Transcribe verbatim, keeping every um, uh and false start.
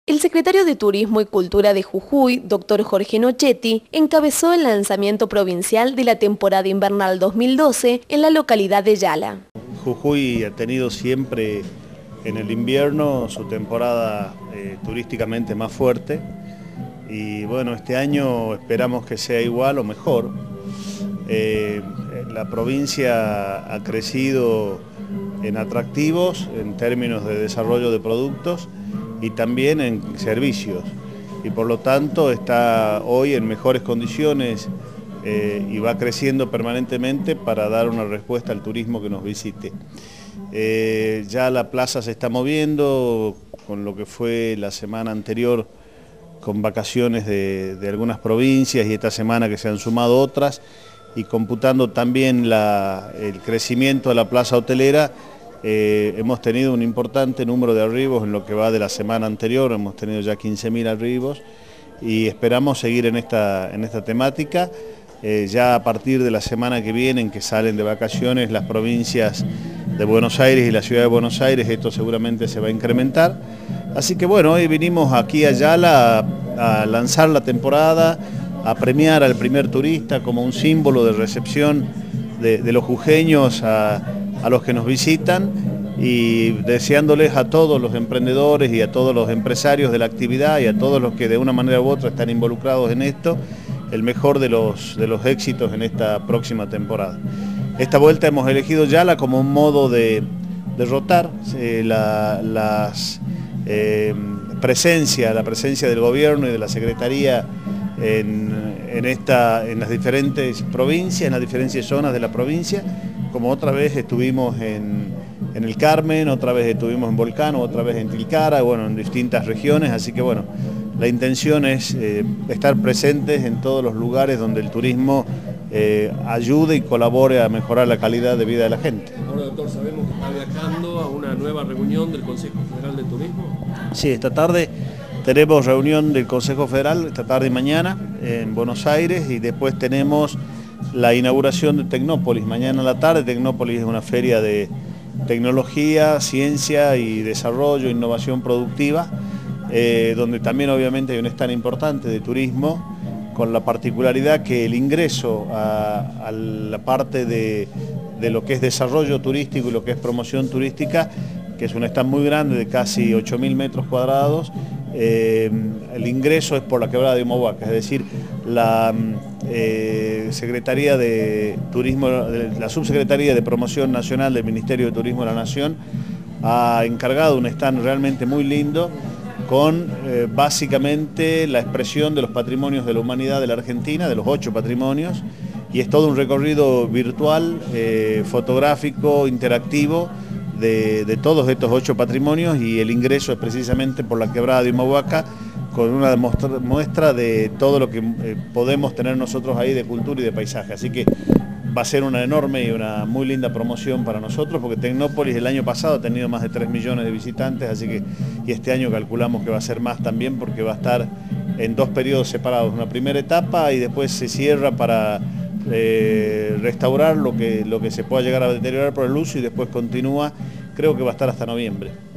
El secretario de Turismo y Cultura de Jujuy, doctor Jorge Nochetti, encabezó el lanzamiento provincial de la temporada invernal dos mil doce en la localidad de Yala. Jujuy ha tenido siempre en el invierno su temporada eh, turísticamente más fuerte y bueno, este año esperamos que sea igual o mejor. Eh, la provincia ha crecido en atractivos, en términos de desarrollo de productos y también en servicios, y por lo tanto está hoy en mejores condiciones eh, y va creciendo permanentemente para dar una respuesta al turismo que nos visite. Eh, ya la plaza se está moviendo con lo que fue la semana anterior con vacaciones de, de algunas provincias y esta semana que se han sumado otras, y computando también la, el crecimiento de la plaza hotelera. Eh, hemos tenido un importante número de arribos en lo que va de la semana anterior, hemos tenido ya quince mil arribos y esperamos seguir en esta, en esta temática. Eh, ya a partir de la semana que viene, en que salen de vacaciones las provincias de Buenos Aires y la ciudad de Buenos Aires, esto seguramente se va a incrementar. Así que bueno, hoy vinimos aquí a Yala a, a lanzar la temporada, a premiar al primer turista como un símbolo de recepción de, de los jujeños a a los que nos visitan, y deseándoles a todos los emprendedores y a todos los empresarios de la actividad y a todos los que de una manera u otra están involucrados en esto, el mejor de los, de los éxitos en esta próxima temporada. Esta vuelta hemos elegido Yala como un modo de, de rotar eh, la las, eh, presencia, la presencia del gobierno y de la Secretaría en, en, esta, en las diferentes provincias, en las diferentes zonas de la provincia, como otra vez estuvimos en, en el Carmen, otra vez estuvimos en Volcano, otra vez en Tilcara, bueno, en distintas regiones, así que bueno, la intención es eh, estar presentes en todos los lugares donde el turismo eh, ayude y colabore a mejorar la calidad de vida de la gente. Ahora, doctor, sabemos que está viajando a una nueva reunión del Consejo Federal de Turismo. Sí, esta tarde tenemos reunión del Consejo Federal, esta tarde y mañana, en Buenos Aires, y después tenemos la inauguración de Tecnópolis, mañana a la tarde. Tecnópolis es una feria de tecnología, ciencia y desarrollo, innovación productiva, eh, donde también obviamente hay un stand importante de turismo, con la particularidad que el ingreso a, a la parte de, de lo que es desarrollo turístico y lo que es promoción turística, que es un stand muy grande de casi ocho mil metros cuadrados, eh, el ingreso es por la quebrada de Humahuaca, es decir, la eh, Secretaría de Turismo, la Subsecretaría de Promoción Nacional del Ministerio de Turismo de la Nación ha encargado un stand realmente muy lindo con eh, básicamente la expresión de los patrimonios de la humanidad de la Argentina, de los ocho patrimonios, y es todo un recorrido virtual, eh, fotográfico, interactivo, De, de todos estos ocho patrimonios, y el ingreso es precisamente por la quebrada de Humahuaca, con una muestra, muestra de todo lo que eh, podemos tener nosotros ahí de cultura y de paisaje. Así que va a ser una enorme y una muy linda promoción para nosotros, porque Tecnópolis el año pasado ha tenido más de tres millones de visitantes, así que y este año calculamos que va a ser más también, porque va a estar en dos periodos separados, una primera etapa y después se cierra para Eh, restaurar lo que, lo que se pueda llegar a deteriorar por el uso, y después continúa, creo que va a estar hasta noviembre.